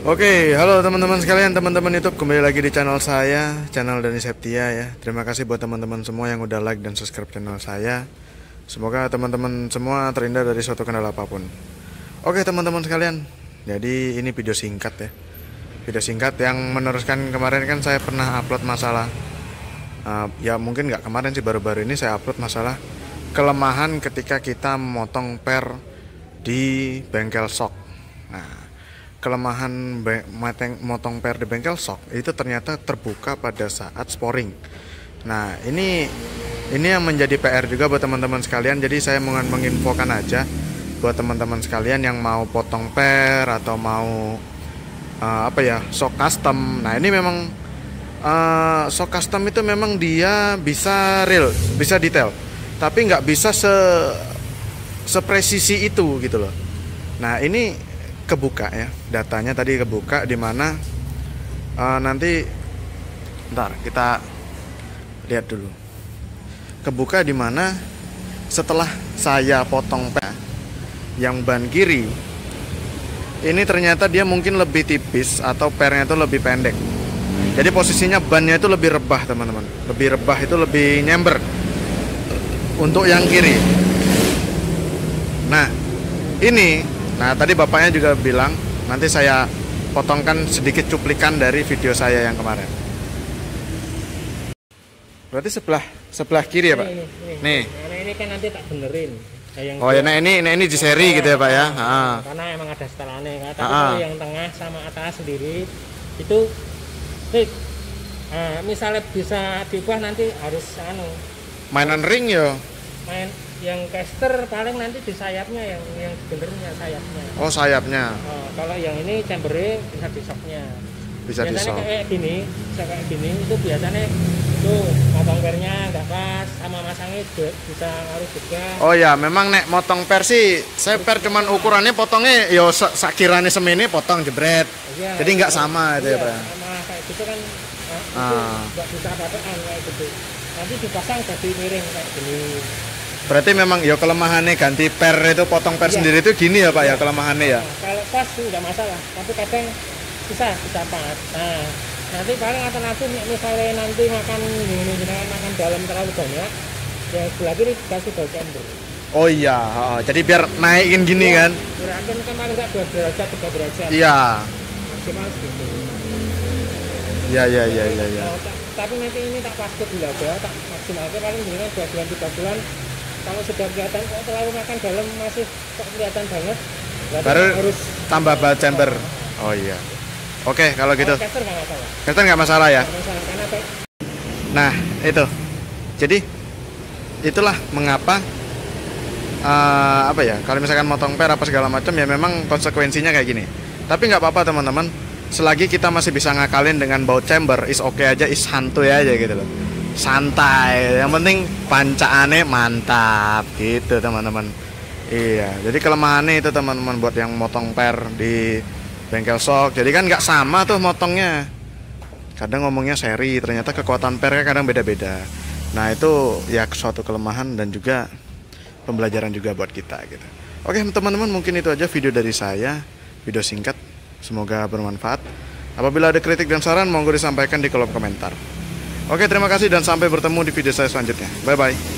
Oke, halo teman-teman sekalian, teman-teman YouTube, kembali lagi di channel saya, channel Dani Septia ya. Terima kasih buat teman-teman semua yang udah like dan subscribe channel saya. Semoga teman-teman semua terhindar dari suatu kendala apapun. Oke teman-teman sekalian, jadi ini video singkat ya. Video singkat yang meneruskan kemarin kan saya pernah upload masalah ya mungkin nggak kemarin sih, baru-baru ini saya upload masalah kelemahan ketika kita memotong per di bengkel shock. Nah, kelemahan motong per di bengkel shock itu ternyata terbuka pada saat sporing. Nah, ini yang menjadi PR juga buat teman-teman sekalian. Jadi saya mau menginfokan aja buat teman-teman sekalian yang mau potong per atau mau shock custom. Nah, ini memang shock custom itu memang dia bisa real, bisa detail, tapi nggak bisa sepresisi itu gitu loh. Nah, ini kebuka ya, datanya tadi kebuka di mana nanti ntar kita lihat dulu. Kebuka di mana setelah saya potong per yang ban kiri ini ternyata dia mungkin lebih tipis atau pernya itu lebih pendek. Jadi posisinya bannya itu lebih rebah teman-teman, lebih rebah itu lebih nyember untuk yang kiri. Nah ini, tadi bapaknya juga bilang nanti saya potongkan sedikit cuplikan dari video saya yang kemarin. Berarti sebelah kiri ya Pak? Nih. Karena ini kan nanti tak benerin. Oh ya, ini di seri gitu ya Pak ya? Karena emang ada setelannya. Tapi kalau yang tengah sama atas sendiri itu misalnya bisa diubah nanti harus mainan ring ya. Main yang caster paling nanti di sayapnya yang sebenarnya sayapnya. Oh, sayapnya. Kalau yang ini chambernya bisa di shocknya. Bisa di shock. Kayak gini itu biasanya itu motong pernya nggak pas sama masangnya bisa harus juga. Oh ya, memang nek motong per sih saya per cuman ukurannya potongnya yo sakirane semene potong jebret. Iya, jadi nggak sama itu ya Pak. Sama kayak gitu kan nggak bisa patekan kayak gitu. Nanti dipasang jadi miring kayak gini. Berarti memang ya kelemahannya ganti per itu potong per sendiri itu gini ya Pak ya kelemahannya ya. Kalau pas nggak masalah, tapi kadang bisa pas. Nah, nanti paling alternatif misalnya nanti makan dalam terlalu banyak, ya sebelah kiri dikasih ball chamber. Oh iya, jadi biar naikin gini kan? Gerakan kan paling nggak 2 derajat 3 derajat. Iya. Maksimal segitu. Iya. Tapi nanti ini tak pas ke bulaga, tak maksimalnya paling dengan 2 bulan 3 bulan. Kalau sudah kelihatan kok terlalu makan dalam masih kok kelihatan banget, baru harus tambah ball chamber. Oh iya. Oke, kalau gitu. Caster nggak masalah. Caster nggak masalah ya. Nah itu, jadi itulah mengapa kalau misalkan motong per apa segala macam ya memang konsekuensinya kayak gini. Tapi nggak apa-apa teman-teman, selagi kita masih bisa ngakalin dengan baut chamber, is oke aja, is santuy aja gitu loh, santai. Yang penting pancaannya mantap gitu teman-teman. Iya, jadi kelemahannya itu teman-teman buat yang motong per di bengkel shock. Jadi kan nggak sama tuh motongnya. Kadang ngomongnya seri, ternyata kekuatan pernya kadang beda-beda. Nah itu ya suatu kelemahan dan juga pembelajaran juga buat kita gitu. Oke teman-teman, mungkin itu aja video dari saya, video singkat. Semoga bermanfaat. Apabila ada kritik dan saran, monggo disampaikan di kolom komentar. Oke, terima kasih dan sampai bertemu di video saya selanjutnya. Bye bye.